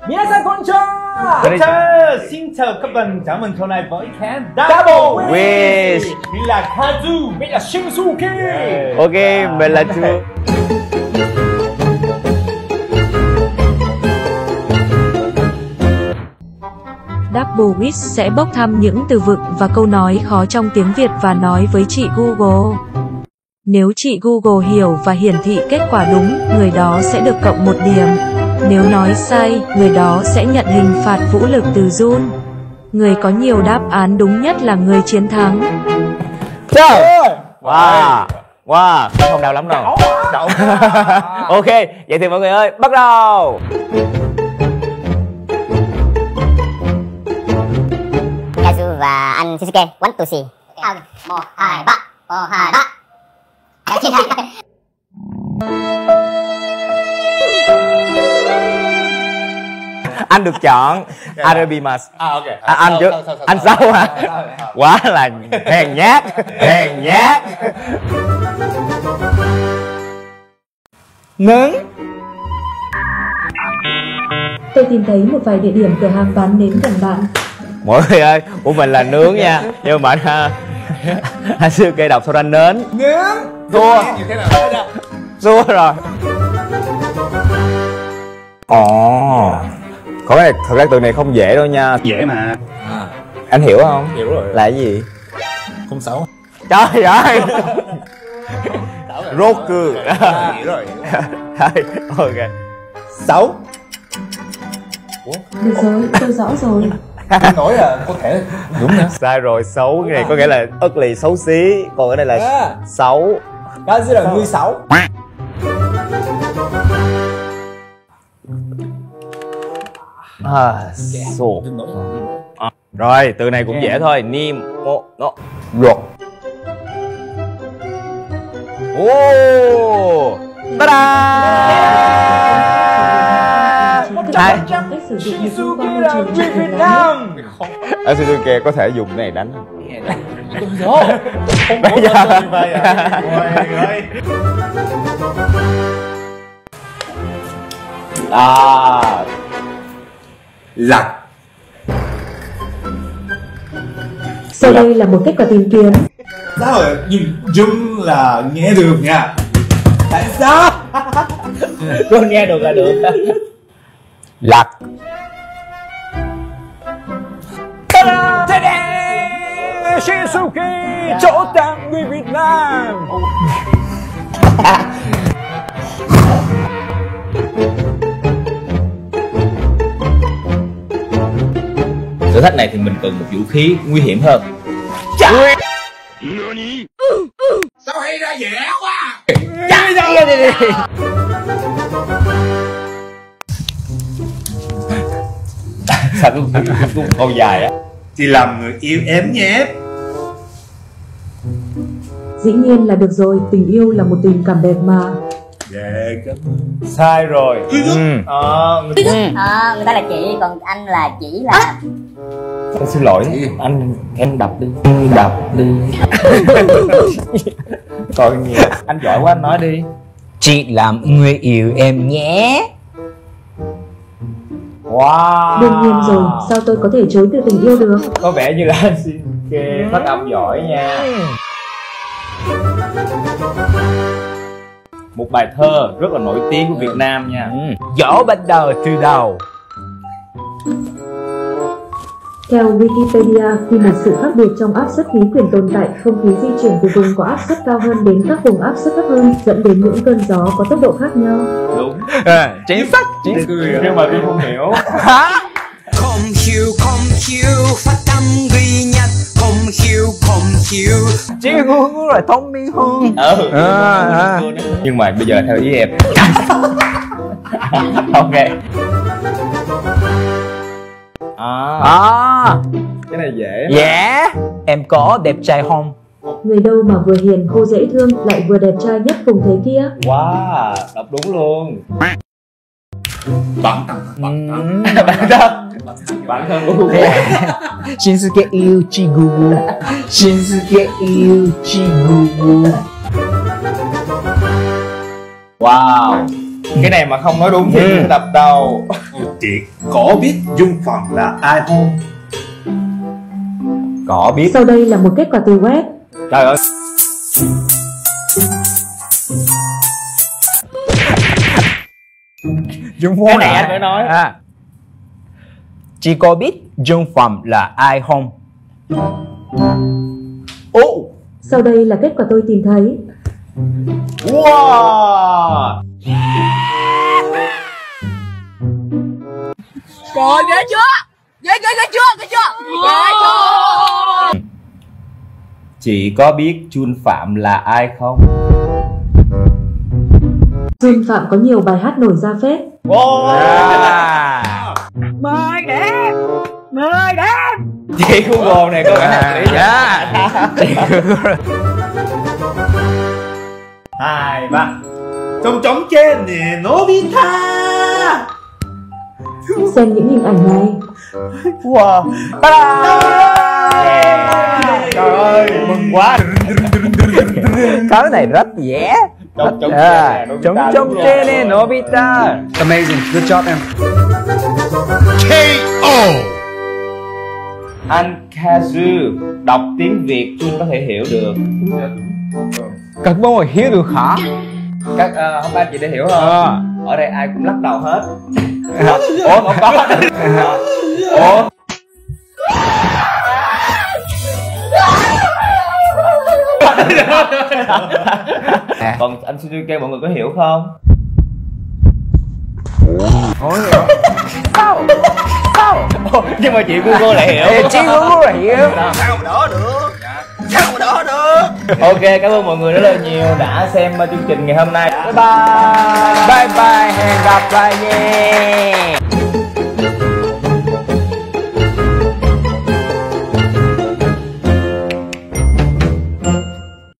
Minasan konnichiwa. Xin chào các bạn, chào mừng trở lại với kênh Double Wish. Mình là Kazu, mình là Shinsuke. Ok, mình là Chu. Double Wish sẽ bốc thăm những từ vựng và câu nói khó trong tiếng Việt và nói với chị Google. Nếu chị Google hiểu và hiển thị kết quả đúng, người đó sẽ được cộng 1 điểm. Nếu nói sai, người đó sẽ nhận hình phạt vũ lực từ Jun. Người có nhiều đáp án đúng nhất là người chiến thắng. Trời! Wow! Wow! Không đau lắm đâu. Ok, vậy thì mọi người ơi, bắt đầu! Kazu và anh Shinsuke want to see. 1, 2, 3. 1, 2, 3. Anh được chọn Arabimas. Ok. Anh trước. Anh sau hả? Quá là hèn nhát. Hèn nhát. Nướng. Tôi tìm thấy một vài địa điểm cửa hàng bán nến gần bạn. Mọi người ơi, của mình là nướng nha. Nhưng mà anh xưa cây đọc sao ra nến. Nướng. Thua. Thua rồi. Ồ. Có cái thật ra từ này không dễ đâu nha. Dễ mà. Anh hiểu không? Hiểu rồi. Là cái gì? Không xấu. Trời ơi. Rốt cư. Hiểu rồi. Ok. 6. Được rồi, tôi rõ rồi. Nói là có thể đúng nha. Sai rồi, xấu. Cái này có nghĩa là ugly, xấu xí. Còn cái này là xấu. Kazu là 16. Sổ. Rồi, từ này cũng dễ thôi. Nim, nó, ruột. Ô, ta-da! Hai. Shinsuke là người Việt Nam. Ở Shinsuke có thể dùng cái này đánh không? Không có như vậy à? Lạc. Sau đây là một kết quả tìm kiếm. Sao rồi? Nhưng Dung là nghe được nha. Tại sao? Cô nghe được là được. Lạc. Shinsuke chỗ tặng người Việt Nam. Thử thách này thì mình cần một vũ khí nguy hiểm hơn. Sao hay ra dễ quá. Sao cũng câu dài á. Thì làm người yêu em nhé. Dĩ nhiên là được rồi, tình yêu là một tình cảm đẹp mà. Sai rồi. Người ta là chị, còn anh là chỉ là... Em xin lỗi, em đập đi. Đập đi. Còn nhiều. Anh giỏi quá, anh nói đi. Chị làm người yêu em nhé. Wow. Đương nhiên rồi, sao tôi có thể chối từ tình yêu được? Có vẻ như là anh Shinsuke phát âm giỏi nha. Một bài thơ rất là nổi tiếng của Việt Nam nha. Dỗ bắt đầu từ đầu. Theo Wikipedia, khi một sự khác biệt trong áp suất khí quyển tồn tại, không khí di chuyển từ vùng có áp suất cao hơn đến các vùng áp suất thấp hơn, dẫn đến những cơn gió có tốc độ khác nhau. Đúng. Chính xác. Nhưng mà tôi không hiểu. phát âm ghi nhật không hiểu. Chị ngu rồi thông minh hơn. Nhưng mà bây giờ theo ý em. Ok. Cái này dễ. Dạ. Em có đẹp trai không? Người đâu mà vừa hiền khô dễ thương lại vừa đẹp trai nhất vùng thế kia. Wow, đọc đúng luôn. Bản thân của Google. Shinsuke yêu chị Google. Shinsuke yêu chị Google. Wow. Cái này mà không nói đúng thì phải đập đầu. Chị có biết Dung Phần là ai không? Có biết. Sau đây là một kết quả từ web. Trời ơi. Cái này anh phải nói. Chị có biết Dung Phẩm là ai không? Sau đây là kết quả tôi tìm thấy. Wow. Trời ghê chưa? Ghê chưa? Chị có biết Jun Phạm là ai không? Jun Phạm có nhiều bài hát nổi ra phết. Mời đêm. Chị Google này có vẻ lý Dạ. 2, 3. Trong trên nè Nobita. Xem những hình ảnh này. Wow. Trời ơi, mừng quá. Cái này rất dễ. Trong trên nè Nobita. Amazing, good job em. Anh Kazu đọc tiếng Việt Jun có thể hiểu được. Các bạn hiểu được hả? Các hôm nay chị đã hiểu không? Ở đây ai cũng lắc đầu hết. Ủa không có. Ủa. Còn anh Suzuki mọi người có hiểu không? Sao? Nhưng mà chị Google lại hiểu. Chị Google lại hiểu. Sao mà đỡ được? Ok, cảm ơn mọi người rất là nhiều đã xem chương trình ngày hôm nay. Bye bye. Bye bye, hẹn gặp lại nha.